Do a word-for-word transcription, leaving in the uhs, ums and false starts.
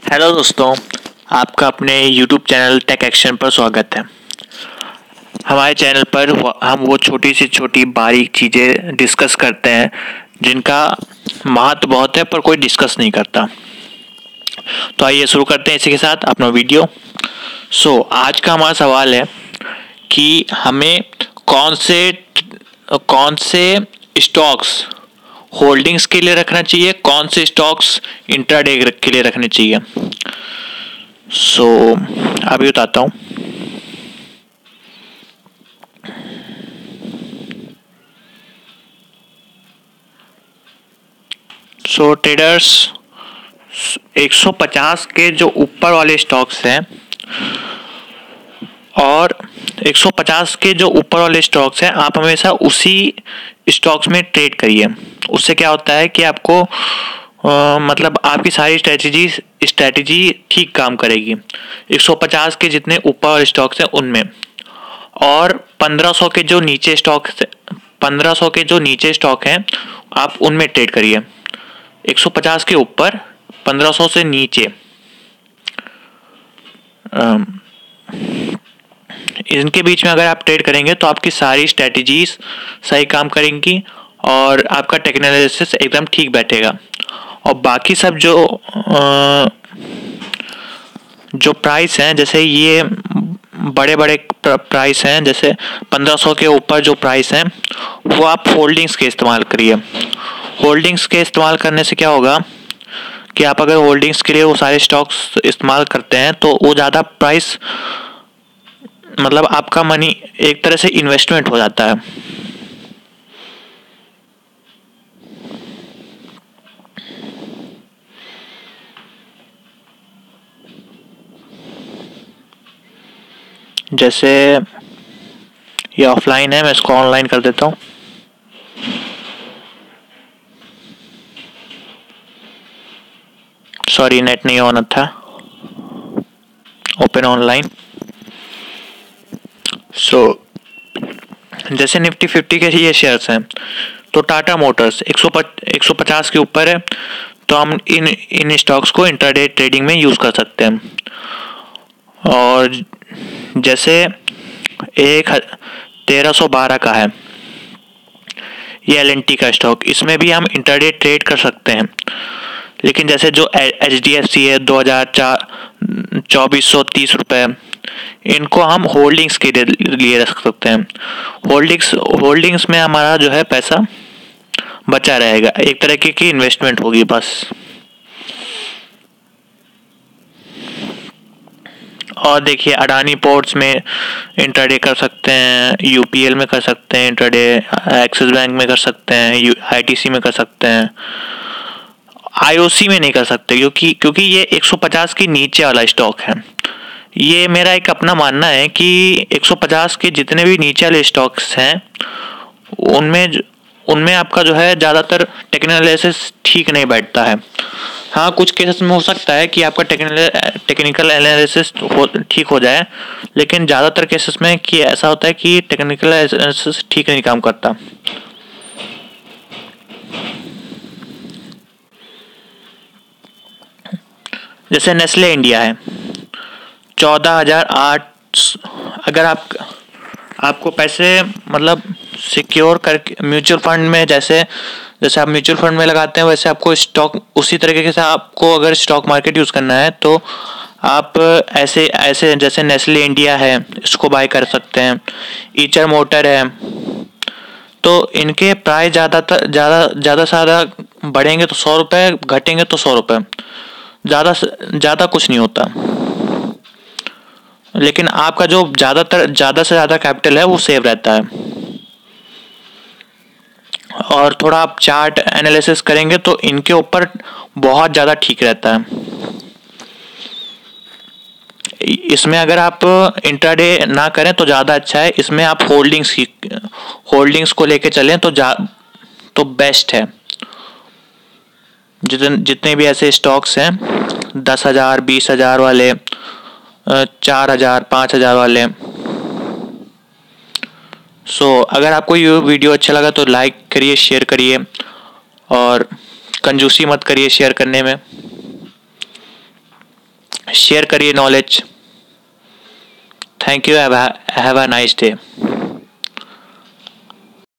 Hello दोस्तों, आपका अपने यूट्यूब चैनल टेक एक्शन पर स्वागत है। हमारे चैनल पर हम वो छोटी से छोटी बारीक चीज़ें डिस्कस करते हैं जिनका महत्व बहुत है पर कोई डिस्कस नहीं करता। तो आइए शुरू करते हैं इसी के साथ अपना वीडियो। सो so, आज का हमारा सवाल है कि हमें कौन से कौन से स्टॉक्स होल्डिंग्स के लिए रखना चाहिए, कौन से स्टॉक्स इंट्राडे के लिए रखने चाहिए। सो so, अभी बताता हूँ। सो ट्रेडर्स एक सौ पचास के जो ऊपर वाले स्टॉक्स हैं और एक सौ पचास के जो ऊपर वाले स्टॉक्स हैं, आप हमेशा उसी स्टॉक्स में ट्रेड करिए। उससे क्या होता है कि आपको आ, मतलब आपकी सारी स्ट्रेटजी स्ट्रेटजी ठीक काम करेगी एक सौ पचास के जितने ऊपर वाले स्टॉक्स हैं उनमें। और पंद्रह सौ के जो नीचे स्टॉक पंद्रह सौ के जो नीचे स्टॉक हैं आप उनमें ट्रेड करिए। एक सौ पचास के ऊपर, पंद्रह सौ से नीचे, इनके बीच में अगर आप ट्रेड करेंगे तो आपकी सारी स्ट्रेटजीज सही काम करेंगी और आपका टेक्निकल एनालिसिस एकदम ठीक बैठेगा। और बाकी सब जो जो प्राइस हैं, जैसे ये बड़े बड़े प्राइस हैं, जैसे पंद्रह सौ के ऊपर जो प्राइस हैं वो आप होल्डिंग्स के इस्तेमाल करिए। होल्डिंग्स के इस्तेमाल करने से क्या होगा कि आप अगर होल्डिंग्स के लिए वो सारे स्टॉक्स इस्तेमाल करते हैं तो वो ज़्यादा प्राइस, मतलब आपका मनी एक तरह से इन्वेस्टमेंट हो जाता है। जैसे ये ऑफलाइन है, मैं इसको ऑनलाइन कर देता हूँ। सॉरी, नेट नहीं ऑन था। Open online. सो जैसे निफ्टी फिफ्टी के ये शेयर्स हैं, तो टाटा मोटर्स एक सौ पचास के ऊपर है, तो हम इन इन स्टॉक्स को इंट्राडे ट्रेडिंग में यूज़ कर सकते हैं। और जैसे एक तेरह सौ बारह का है ये एल एन टी का स्टॉक, इसमें भी हम इंट्राडे ट्रेड कर सकते हैं। लेकिन जैसे जो एच डी एफ सी है दो हज़ार चार चौबीस सौ तीस रुपये, इनको हम होल्डिंग्स के लिए रख सकते हैं। होल्डिंग्स होल्डिंग्स में हमारा जो है पैसा बचा रहेगा, एक तरह की, की इन्वेस्टमेंट होगी बस। और देखिए अडानी पोर्ट्स में इंट्राडे कर सकते हैं, यू पी एल में कर सकते हैं इंट्राडे, एक्सिस बैंक में कर सकते हैं, आई टी सी में कर सकते हैं, आई ओ सी में नहीं कर सकते क्योंकि क्योंकि ये एक सौ पचास के नीचे वाला स्टॉक है। ये मेरा एक अपना मानना है कि एक सौ पचास के जितने भी नीचे वाले स्टॉक्स हैं उनमें उनमें आपका जो है ज़्यादातर टेक्निकल एनालिसिस ठीक नहीं बैठता है। हाँ, कुछ केसेस में हो सकता है कि आपका टेक्निकल टेक्निकल एनालिसिस हो ठीक हो जाए, लेकिन ज़्यादातर केसेस में कि ऐसा होता है कि टेक्निकल एनालिसिस ठीक नहीं काम करता। जैसे नेस्ले इंडिया है चौदह हजार आठ, अगर आप आपको पैसे मतलब सिक्योर करके म्यूचुअल फंड में, जैसे जैसे आप म्यूचुअल फंड में लगाते हैं वैसे आपको स्टॉक उसी तरीके से आपको अगर स्टॉक मार्केट यूज़ करना है तो आप ऐसे ऐसे जैसे नेस्ले इंडिया है इसको बाय कर सकते हैं। ईचर मोटर है, तो इनके प्राइस ज़्यादातर ज़्यादा ज़्यादा से ज़्यादा बढ़ेंगे तो सौ रुपये, घटेंगे तो सौ रुपये, ज़्यादा ज़्यादा कुछ नहीं होता। लेकिन आपका जो ज़्यादातर ज़्यादा से ज़्यादा कैपिटल है वो सेव रहता है। और थोड़ा आप चार्ट एनालिसिस करेंगे तो इनके ऊपर बहुत ज़्यादा ठीक रहता है। इसमें अगर आप इंट्राडे ना करें तो ज़्यादा अच्छा है। इसमें आप होल्डिंग्स की होल्डिंग्स को लेके चलें तो जा तो बेस्ट है। जितने जितने भी ऐसे स्टॉक्स हैं दस हज़ार बीस हज़ार वाले, चार हज़ार पाँच हज़ार वाले। सो so, अगर आपको ये वीडियो अच्छा लगा तो लाइक करिए, शेयर करिए और कंजूसी मत करिए शेयर करने में। शेयर करिए knowledge. Thank you, have a nice day.